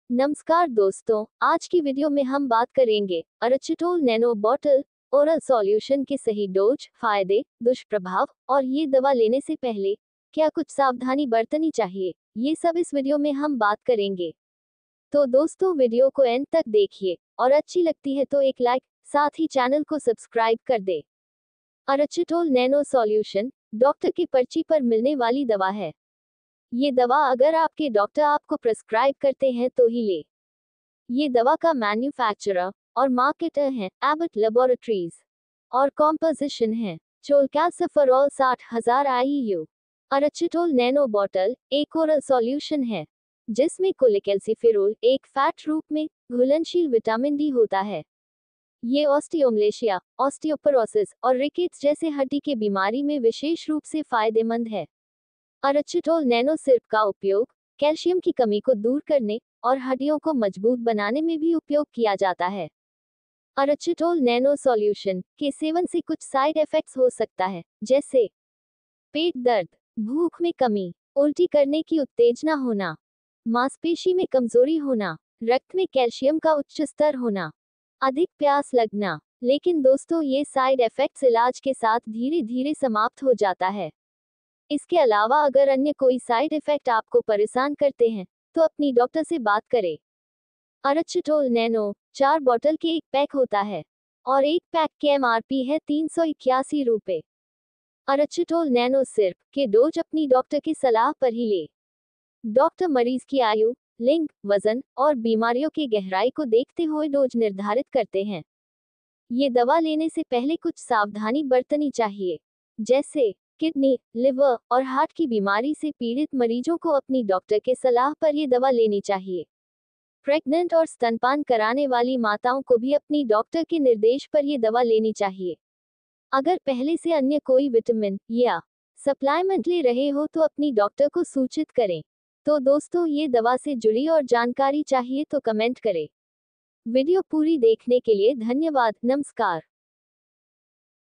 नमस्कार दोस्तों, आज की वीडियो में हम बात करेंगे Arachitol nano bottle oral solution के सही डोज, फायदे, दुष्प्रभाव और ये दवा लेने से पहले क्या कुछ सावधानी बरतनी चाहिए, ये सब इस वीडियो में हम बात करेंगे। तो दोस्तों वीडियो को एंड तक देखिए और अच्छी लगती है तो एक लाइक, साथ ही चैनल को सब्सक्राइब कर दे। अरचिटोल नैनो सॉल्यूशन डॉक्टर की पर्ची पर मिलने वाली दवा है। ये दवा अगर आपके डॉक्टर आपको प्रेस्क्राइब करते हैं तो ही ले। ये दवा का मैन्युफैक्चरर और मार्केटर है एबट लेबोरेटरीज और कॉम्पोजिशन है cholecalciferol 60,000 IU। Arachitol nano bottle एक ओरल सॉल्यूशन है जिसमें कोलेकैल्सिफेरॉल एक फैट रूप में घुलनशील विटामिन डी होता है। ये ऑस्टियोमलेशिया, ऑस्टियोपोरोसिस और रिकेट्स जैसे हड्डी के बीमारी में विशेष रूप से फायदेमंद है। अरचिटोल नैनो सिरप का उपयोग कैल्शियम की कमी को दूर करने और हड्डियों को मजबूत बनाने में भी उपयोग किया जाता है। अरचिटोल नैनो सॉल्यूशन के सेवन से कुछ साइड इफेक्ट्स हो सकता है, जैसे पेट दर्द, भूख में कमी, उल्टी करने की उत्तेजना होना, मांसपेशी में कमजोरी होना, रक्त में कैल्शियम का उच्च स्तर होना, अधिक प्यास लगना। लेकिन दोस्तों ये साइड इफेक्ट्स इलाज के साथ धीरे धीरे समाप्त हो जाता है। इसके अलावा अगर अन्य कोई साइड इफेक्ट आपको परेशान करते हैं तो अपनी डॉक्टर से बात करें। अरचिटोल नैनो 4 बॉटल के एक पैक होता है और एक पैक के MRP है 381 रुपए। अरचिटोल नैनो सिर्फ के डोज अपनी डॉक्टर की सलाह पर ही ले। डॉक्टर मरीज की आयु, लिंग, वजन और बीमारियों की गहराई को देखते हुए डोज निर्धारित करते हैं। ये दवा लेने से पहले कुछ सावधानी बरतनी चाहिए, जैसे किडनी, लिवर और हार्ट की बीमारी से पीड़ित मरीजों को अपनी डॉक्टर के सलाह पर ये दवा लेनी चाहिए। प्रेग्नेंट और स्तनपान कराने वाली माताओं को भी अपनी डॉक्टर के निर्देश पर ये दवा लेनी चाहिए। अगर पहले से अन्य कोई विटामिन या सप्लीमेंट ले रहे हो तो अपनी डॉक्टर को सूचित करें। तो दोस्तों ये दवा से जुड़ी और जानकारी चाहिए तो कमेंट करें। वीडियो पूरी देखने के लिए धन्यवाद। नमस्कार।